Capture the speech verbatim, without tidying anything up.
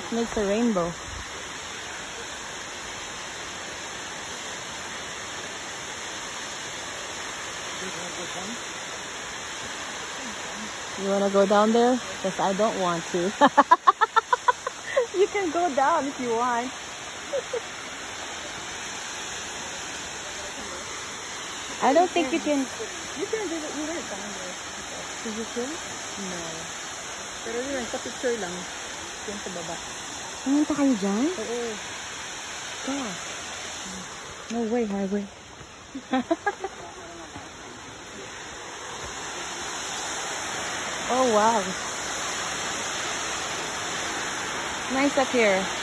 Makes a rainbow. You wanna go down there? Because I don't want to. You can go down if you want. I don't think you can. You can do it. You went down there. Did you swim? No. Pero yun, sa picture lang. Yan sa baba. Pumunta kayo dyan? Oo. God. No way, highway. Oh wow. Nice up here.